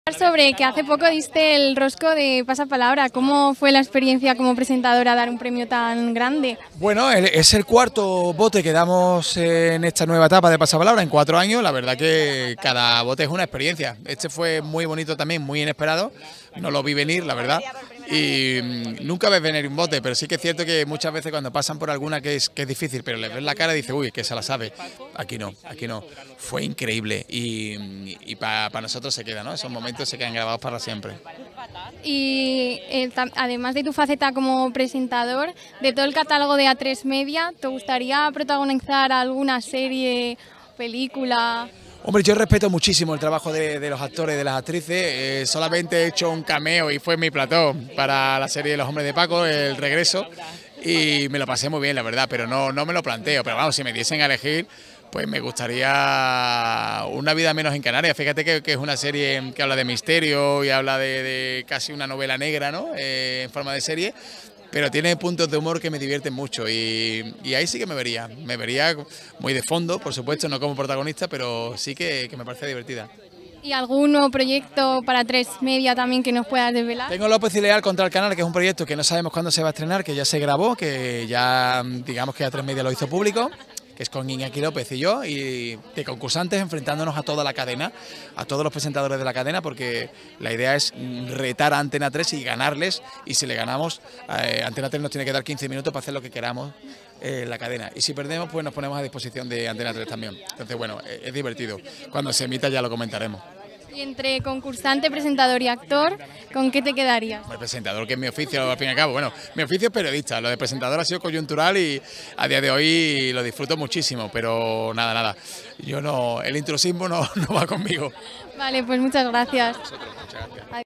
Sobre que hace poco diste el rosco de Pasapalabra. ¿Cómo fue la experiencia como presentadora dar un premio tan grande? Bueno, es el cuarto bote que damos en esta nueva etapa de Pasapalabra en 4 años. La verdad que cada bote es una experiencia. Este fue muy bonito también, muy inesperado. No lo vi venir, la verdad. Y nunca ves venir un bote, pero sí que es cierto que muchas veces cuando pasan por alguna que es difícil, pero le ves la cara y dices, uy, que se la sabe. Aquí no, aquí no. Fue increíble y para nosotros se queda, ¿no? Esos momentos se quedan grabados para siempre. Y además de tu faceta como presentador, de todo el catálogo de A3 Media, ¿te gustaría protagonizar alguna serie, película? Hombre, yo respeto muchísimo el trabajo de los actores y de las actrices. Solamente he hecho un cameo y fue en mi plató para la serie de Los Hombres de Paco, El Regreso, y me lo pasé muy bien, la verdad, pero no me lo planteo. Pero vamos, si me diesen a elegir, pues me gustaría Una vida menos en Canarias. Fíjate que es una serie que habla de misterio y habla de casi una novela negra, ¿no? En forma de serie. Pero tiene puntos de humor que me divierten mucho y ahí sí que me vería muy de fondo, por supuesto, no como protagonista, pero sí que me parece divertida. ¿Y algún nuevo proyecto para A3 Media también que nos puedas desvelar? Tengo López y Leal contra el canal, que es un proyecto que no sabemos cuándo se va a estrenar, que ya se grabó, que ya digamos que A3 Media lo hizo público, que es con Iñaki López y yo, y de concursantes enfrentándonos a toda la cadena, a todos los presentadores de la cadena, porque la idea es retar a Antena 3 y ganarles, y si le ganamos, Antena 3 nos tiene que dar 15 minutos para hacer lo que queramos en la cadena, y si perdemos, pues nos ponemos a disposición de Antena 3 también. Entonces, bueno, es divertido. Cuando se emita ya lo comentaremos. Y entre concursante, presentador y actor, ¿con qué te quedarías? El presentador, que es mi oficio, al fin y al cabo. Bueno, mi oficio es periodista, lo de presentador ha sido coyuntural y a día de hoy lo disfruto muchísimo, pero nada. Yo no, el intrusismo no va conmigo. Vale, pues muchas gracias. Muchas gracias.